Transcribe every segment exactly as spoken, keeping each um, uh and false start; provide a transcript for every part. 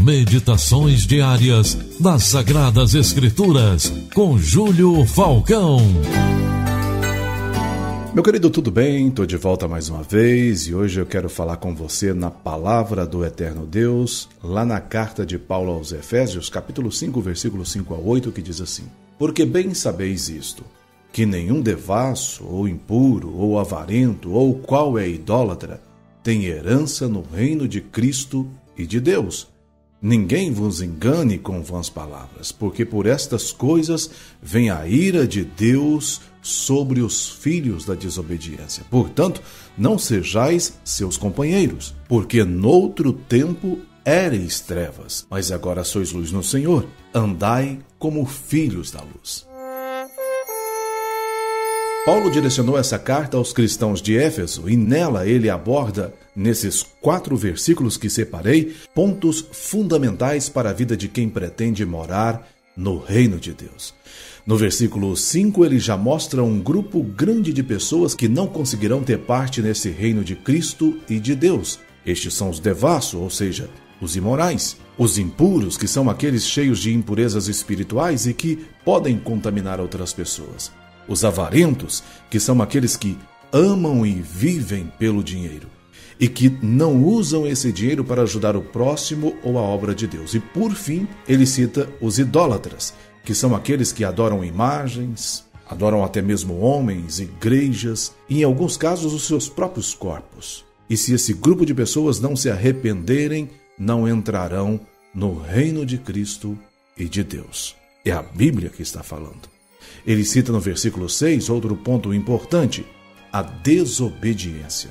Meditações diárias das Sagradas Escrituras, com Júlio Falcão. Meu querido, tudo bem? Estou de volta mais uma vez e hoje eu quero falar com você na Palavra do Eterno Deus, lá na carta de Paulo aos Efésios, capítulo cinco, versículos cinco a oito, que diz assim: Porque bem sabeis isto, que nenhum devasso, ou impuro, ou avarento, ou qual é idólatra, tem herança no reino de Cristo e de Deus. Ninguém vos engane com vãs palavras, porque por estas coisas vem a ira de Deus sobre os filhos da desobediência. Portanto, não sejais seus companheiros, porque noutro tempo éreis trevas, mas agora sois luz no Senhor. Andai como filhos da luz. Paulo direcionou essa carta aos cristãos de Éfeso e nela ele aborda, nesses quatro versículos que separei, pontos fundamentais para a vida de quem pretende morar no reino de Deus. No versículo cinco, ele já mostra um grupo grande de pessoas que não conseguirão ter parte nesse reino de Cristo e de Deus. Estes são os devassos, ou seja, os imorais. Os impuros, que são aqueles cheios de impurezas espirituais e que podem contaminar outras pessoas. Os avarentos, que são aqueles que amam e vivem pelo dinheiro e que não usam esse dinheiro para ajudar o próximo ou a obra de Deus. E por fim, ele cita os idólatras, que são aqueles que adoram imagens, adoram até mesmo homens, igrejas e, em alguns casos, os seus próprios corpos. E se esse grupo de pessoas não se arrependerem, não entrarão no reino de Cristo e de Deus. É a Bíblia que está falando. Ele cita no versículo seis outro ponto importante: a desobediência.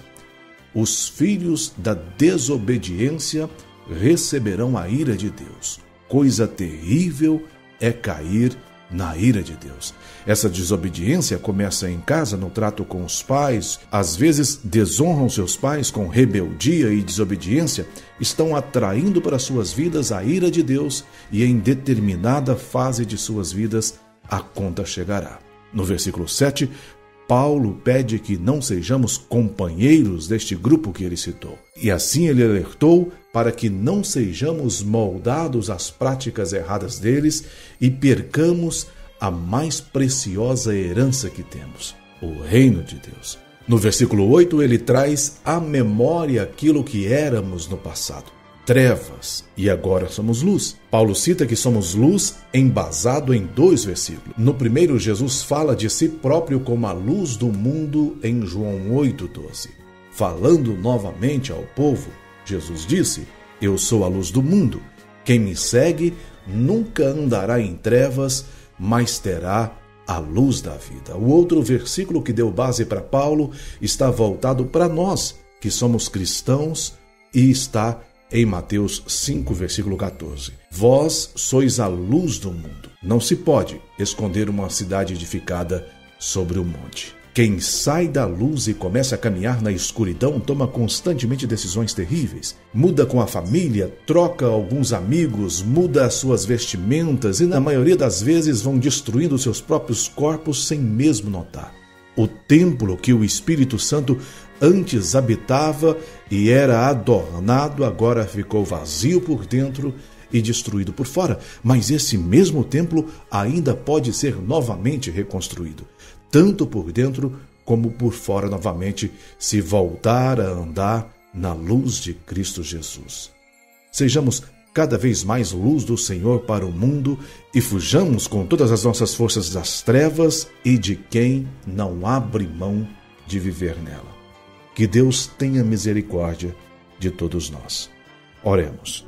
Os filhos da desobediência receberão a ira de Deus. Coisa terrível é cair na ira de Deus. Essa desobediência começa em casa, no trato com os pais. Às vezes desonram seus pais com rebeldia e desobediência, estão atraindo para suas vidas a ira de Deus e em determinada fase de suas vidas a conta chegará. No versículo sete, Paulo pede que não sejamos companheiros deste grupo que ele citou. E assim ele alertou para que não sejamos moldados às práticas erradas deles e percamos a mais preciosa herança que temos, o reino de Deus. No versículo oito, ele traz à memória aquilo que éramos no passado. Trevas, e agora somos luz. Paulo cita que somos luz embasado em dois versículos. No primeiro, Jesus fala de si próprio como a luz do mundo em João oito, doze. Falando novamente ao povo, Jesus disse: Eu sou a luz do mundo. Quem me segue nunca andará em trevas, mas terá a luz da vida. O outro versículo que deu base para Paulo está voltado para nós, que somos cristãos, e está em Mateus cinco, versículo quatorze. Vós sois a luz do mundo. Não se pode esconder uma cidade edificada sobre o monte. Quem sai da luz e começa a caminhar na escuridão toma constantemente decisões terríveis. Muda com a família, troca alguns amigos, muda as suas vestimentas e, na maioria das vezes, vão destruindo seus próprios corpos sem mesmo notar. O templo que o Espírito Santo antes habitava e era adornado, agora ficou vazio por dentro e destruído por fora. Mas esse mesmo templo ainda pode ser novamente reconstruído, tanto por dentro como por fora novamente, se voltar a andar na luz de Cristo Jesus. Sejamos cada vez mais luz do Senhor para o mundo e fujamos com todas as nossas forças das trevas e de quem não abre mão de viver nela. Que Deus tenha misericórdia de todos nós. Oremos.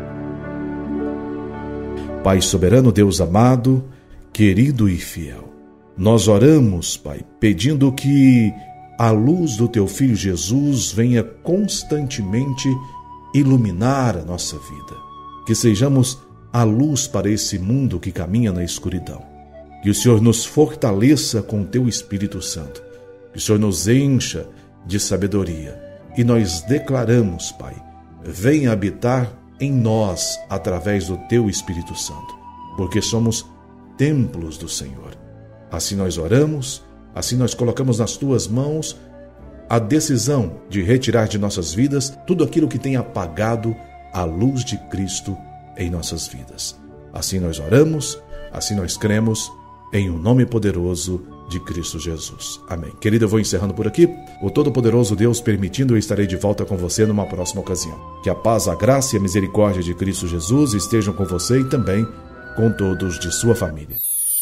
Pai soberano, Deus amado, querido e fiel, nós oramos, Pai, pedindo que a luz do Teu Filho Jesus venha constantemente iluminar a nossa vida. Que sejamos a luz para esse mundo que caminha na escuridão. Que o Senhor nos fortaleça com o Teu Espírito Santo. Que o Senhor nos encha de sabedoria. E nós declaramos, Pai, venha habitar em nós através do Teu Espírito Santo, porque somos templos do Senhor. Assim nós oramos, assim nós colocamos nas Tuas mãos a decisão de retirar de nossas vidas tudo aquilo que tem apagado a luz de Cristo em nossas vidas. Assim nós oramos, assim nós cremos, em o nome poderoso de Cristo Jesus. Amém. Querido, eu vou encerrando por aqui. O Todo-Poderoso Deus permitindo, eu estarei de volta com você numa próxima ocasião. Que a paz, a graça e a misericórdia de Cristo Jesus estejam com você e também com todos de sua família.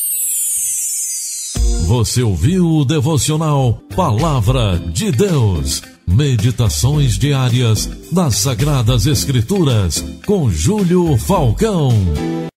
Você ouviu o devocional Palavra de Deus. Meditações diárias das Sagradas Escrituras com Júlio Falcão.